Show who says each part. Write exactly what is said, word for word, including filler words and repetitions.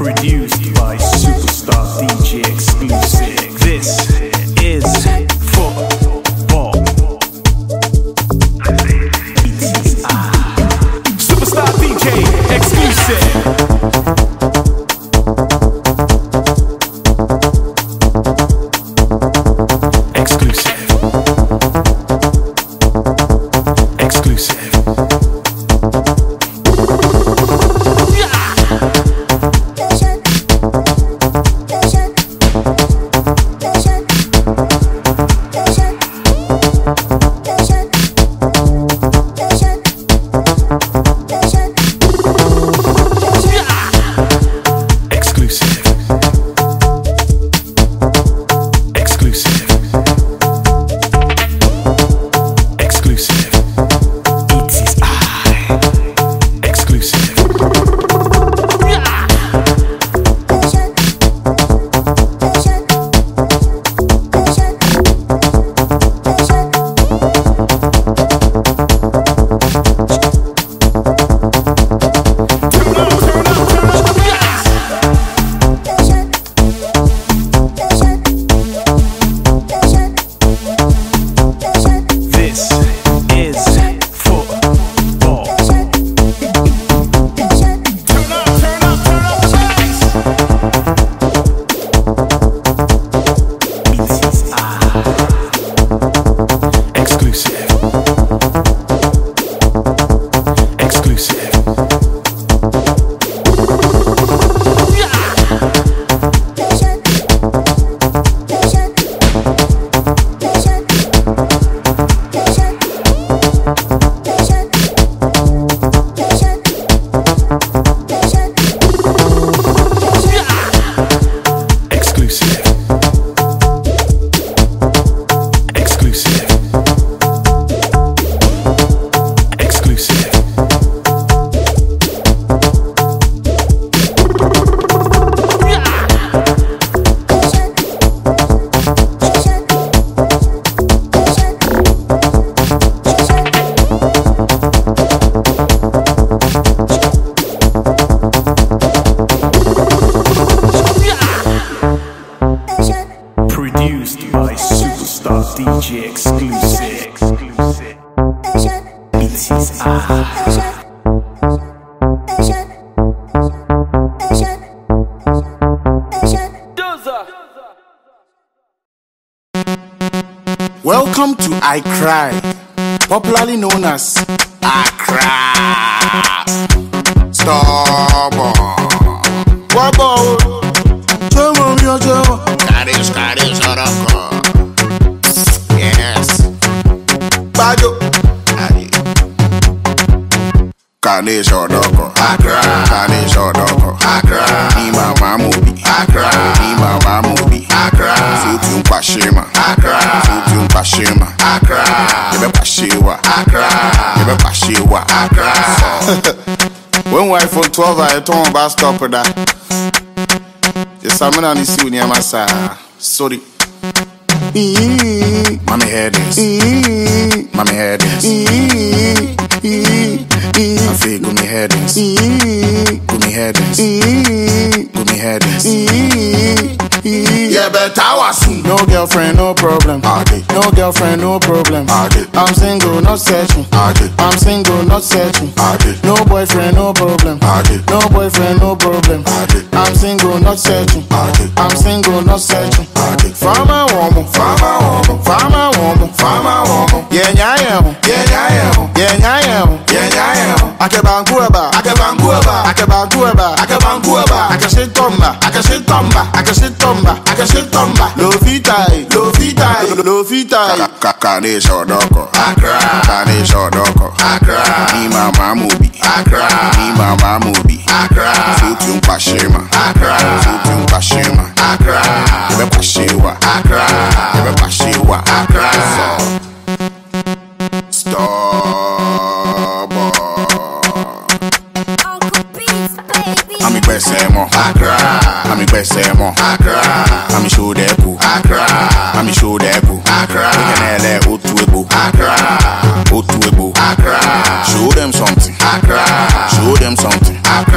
Speaker 1: Produced by Superstar D J Exclusive. This is football. Superstar D J Exclusive. Produced by Superstar D J Exclusive. It is I.
Speaker 2: Welcome to I Cry, popularly known as Accra. Stubborn. Wabo. Jomo yo jomo. Kadish kadish oroko. Yes. Bajo. Adi. Kadish oroko. Accra. Kadish oroko. Accra. Ima mamubi. Accra. Ima mamubi. Accra. Futu pashima. Accra. Futu pashima. Accra. Yebe pashiwa. Accra. Yebe pashiwa. Accra. When we iPhone twelve I turn back stop with that. Yes, I'm not on the near my side. Sorry. Mommy head is. Mommy head is. I feel go me head is. Go me head is. Go me head is. Yeah, but I was no girlfriend, no problem. No girlfriend, no problem. I'm single, not searching. I'm single, not searching. No boyfriend, no problem. No boyfriend, no problem. I'm single, not searching. I'm single, not searching. Farmer woman, farmer woman, farmer woman, farmer woman. Yeah, yeah, yeah, yeah, yeah, yeah, yeah, yeah, yeah. I can banguaba, I can banguaba, I can banguaba, I can banguaba, I can sit tomba, I can sit tomba, I can sit tomba, I can sit tomba. Low feet high, low feet high, low feet high. Kane shodoko, Accra. Kane shodoko, Accra. Ni mama mubi, Accra. Ni mama mubi, Accra. Futu pashima, Accra. Futu pashima, Accra. Yebe pashiwa, Accra. Yebe pashiwa, Accra. Stop. Ami kwesemo, Accra. Ami kwesemo, Accra. Ami show deku, Accra. Ami show deku, Accra. Kenele otuebo, Accra. Otuebo, Accra. Show them something, Accra. Show them something, Accra.